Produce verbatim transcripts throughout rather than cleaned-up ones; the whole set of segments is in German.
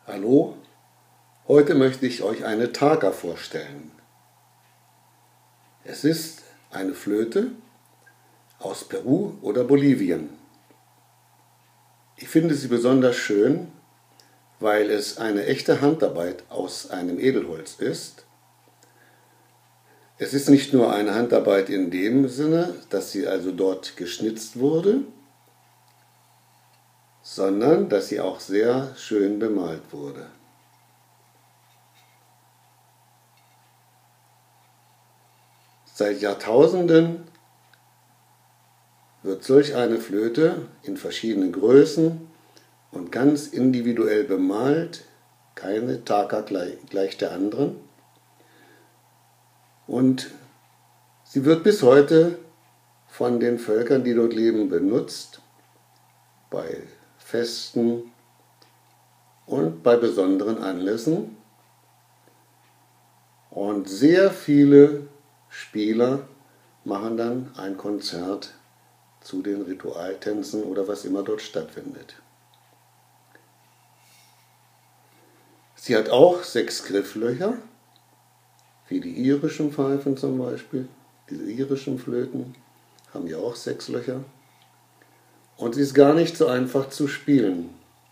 Hallo, heute möchte ich euch eine Taka vorstellen. Es ist eine Flöte aus Peru oder Bolivien. Ich finde sie besonders schön, weil es eine echte Handarbeit aus einem Edelholz ist. Es ist nicht nur eine Handarbeit in dem Sinne, dass sie also dort geschnitzt wurde, sondern dass sie auch sehr schön bemalt wurde. Seit Jahrtausenden wird solch eine Flöte in verschiedenen Größen und ganz individuell bemalt, keine Taka gleich, gleich der anderen. Und sie wird bis heute von den Völkern, die dort leben, benutzt, bei Festen und bei besonderen Anlässen. Und sehr viele Spieler machen dann ein Konzert zu den Ritualtänzen oder was immer dort stattfindet. Sie hat auch sechs Grifflöcher, wie die irischen Pfeifen zum Beispiel. Diese irischen Flöten haben ja auch sechs Löcher. Und sie ist gar nicht so einfach zu spielen.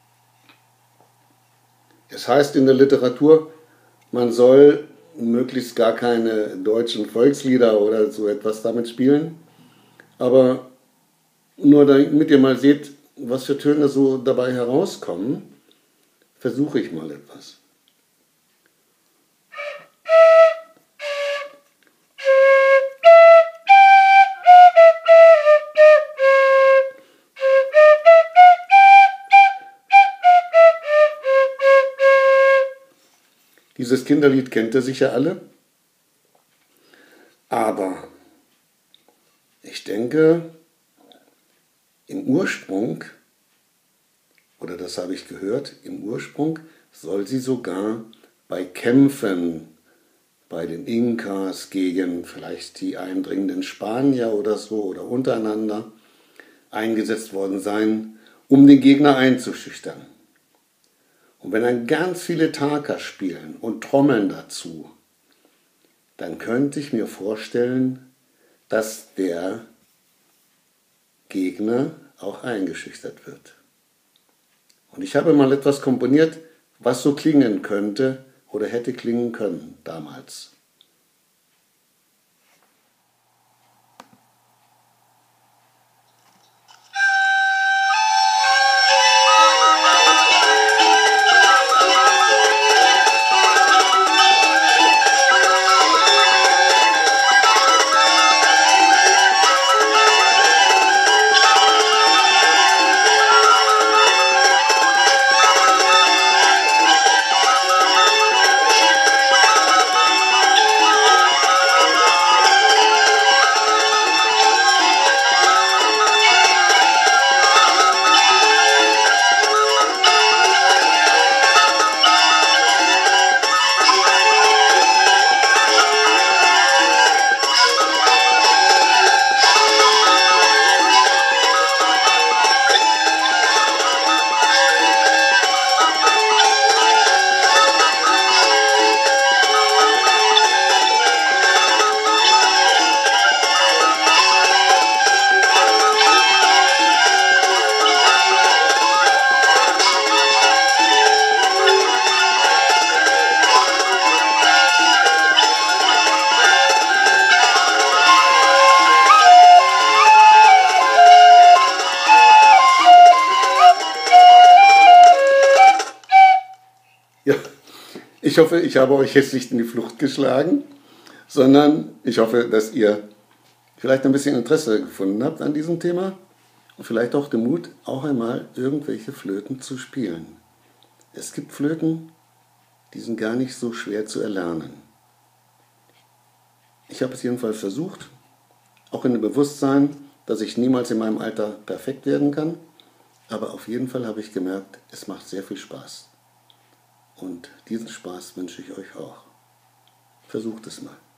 Es heißt in der Literatur, man soll möglichst gar keine deutschen Volkslieder oder so etwas damit spielen. Aber nur damit ihr mal seht, was für Töne so dabei herauskommen, versuche ich mal etwas. Dieses Kinderlied kennt ihr sicher alle, aber ich denke, im Ursprung, oder das habe ich gehört, im Ursprung soll sie sogar bei Kämpfen, bei den Inkas gegen vielleicht die eindringenden Spanier oder so oder untereinander eingesetzt worden sein, um den Gegner einzuschüchtern. Und wenn dann ganz viele Taka spielen und Trommeln dazu, dann könnte ich mir vorstellen, dass der Gegner auch eingeschüchtert wird. Und ich habe mal etwas komponiert, was so klingen könnte oder hätte klingen können damals. Ja, ich hoffe, ich habe euch jetzt nicht in die Flucht geschlagen, sondern ich hoffe, dass ihr vielleicht ein bisschen Interesse gefunden habt an diesem Thema und vielleicht auch den Mut, auch einmal irgendwelche Flöten zu spielen. Es gibt Flöten, die sind gar nicht so schwer zu erlernen. Ich habe es jedenfalls versucht, auch in dem Bewusstsein, dass ich niemals in meinem Alter perfekt werden kann, aber auf jeden Fall habe ich gemerkt, es macht sehr viel Spaß. Und diesen Spaß wünsche ich euch auch. Versucht es mal.